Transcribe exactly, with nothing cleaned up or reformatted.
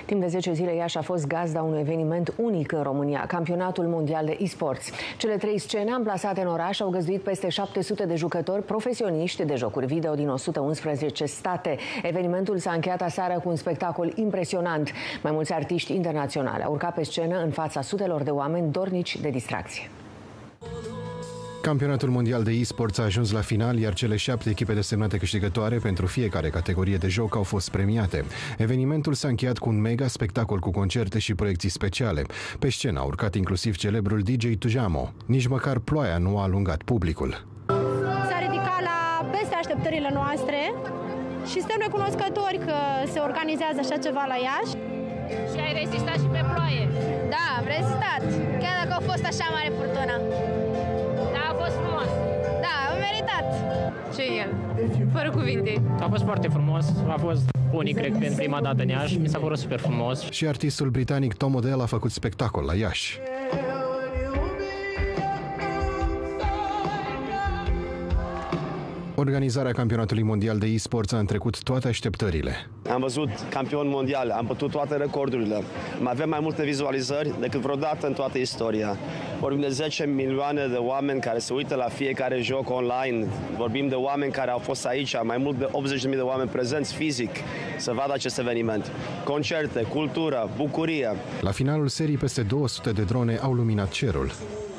Timp de zece zile, Iași a fost gazda unui eveniment unic în România, Campionatul Mondial de e-sports. Cele trei scene amplasate în oraș au găzduit peste șapte sute de jucători profesioniști de jocuri video din o sută unsprezece state. Evenimentul s-a încheiat aseară cu un spectacol impresionant. Mai mulți artiști internaționali au urcat pe scenă în fața sutelor de oameni dornici de distracție. Campionatul mondial de e-sports a ajuns la final, iar cele șapte echipe desemnate câștigătoare pentru fiecare categorie de joc au fost premiate. Evenimentul s-a încheiat cu un mega spectacol cu concerte și proiecții speciale. Pe scenă a urcat inclusiv celebrul D J Tujamo. Nici măcar ploaia nu a alungat publicul. S-a ridicat la peste așteptările noastre și suntem recunoscători că se organizează așa ceva la Iași. Și ai rezistat și pe ploaie. Da, am rezistat, chiar dacă a fost așa mare furtună. Da, a fost frumos. Da, am meritat. Ce el? Fără cuvinte. A fost foarte frumos, a fost unic, cred, pentru prima dată în Iași. Mi s-a părut super frumos. Și artistul britanic Tom Odell a făcut spectacol la Iași. Organizarea campionatului mondial de e-sports a întrecut toate așteptările. Am văzut campion mondial, am bătut toate recordurile. Mai avem mai multe vizualizări decât vreodată în toată istoria. Vorbim de zece milioane de oameni care se uită la fiecare joc online. Vorbim de oameni care au fost aici, mai mult de optzeci de mii de oameni prezenți fizic să vadă acest eveniment. Concerte, cultură, bucurie. La finalul serii, peste două sute de drone au luminat cerul.